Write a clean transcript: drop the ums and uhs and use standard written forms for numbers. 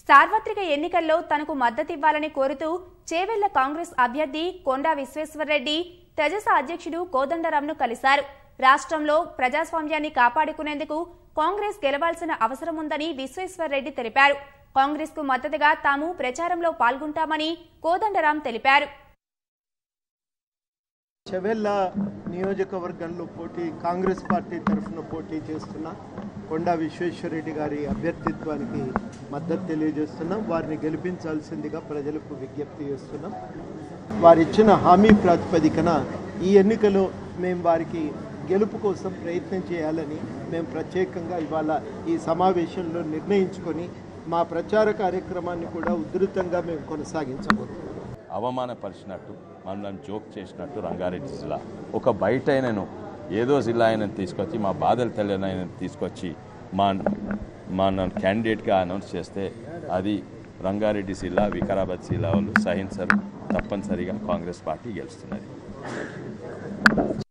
సార్వత్రిక ఎన్నికల్లో తనకు మద్దతివ్వాలని కోరుతూ చేవెళ్ల కాంగ్రెస్ అభ్యర్థి కొండా విశ్వేశ్వర్ రెడ్డి తెజస అధ్యక్షుడు కోదండరాంను కలిశారు. రాష్ట్రంలో ప్రజాస్వామ్యాన్ని కాపాడుకునేందుకు కాంగ్రెస్ గెలవాల్సిన అవసరం ఉందని విశ్వేశ్వర్ రెడ్డి తెలిపారు. కాంగ్రెస్ కు మద్దతుగా తాము ప్రచారంలో పాల్గొంటామని కోదండరాం తెలిపారు. చెవెల్లా నియోజకవర్గంలో కాంగ్రెస్ పార్టీ తరఫున పోటీ చేస్తున్న కొండా విశ్వేశ్వర్ రెడ్డి గారి అభ్యర్థిత్వానికి మద్దతు తెలియజేస్తున్నాం. వారిని గెలిపించాల్సిందిగా ప్రజలకు విజ్ఞప్తి చేస్తున్నాం. వారిచ్చిన హామీ ప్రాతిపదికన ఈ ఎన్నికలో మేము వారికి గెలుపు కోసం ప్రయత్నం చేయాలని మేము ప్రత్యేకంగా ఇవాళ ఈ సమావేశంలో నిర్ణయించుకొని మా ప్రచార కార్యక్రమాన్ని కూడా ఉధృతంగా మేము కొనసాగించబోతున్నాం. అవమానపరిచినట్టు మనల్ని జోక్ చేసినట్టు రంగారెడ్డి జిల్లా ఒక బయట ఆయనను ఏదో జిల్లా ఆయనను తీసుకొచ్చి మా బాధలు తెలియని ఆయనను తీసుకొచ్చి మా క్యాండిడేట్గా అనౌన్స్ చేస్తే అది రంగారెడ్డి జిల్లా వికారాబాద్ జిల్లా వాళ్ళు సహించరు. తప్పనిసరిగా కాంగ్రెస్ పార్టీ గెలుస్తున్నది.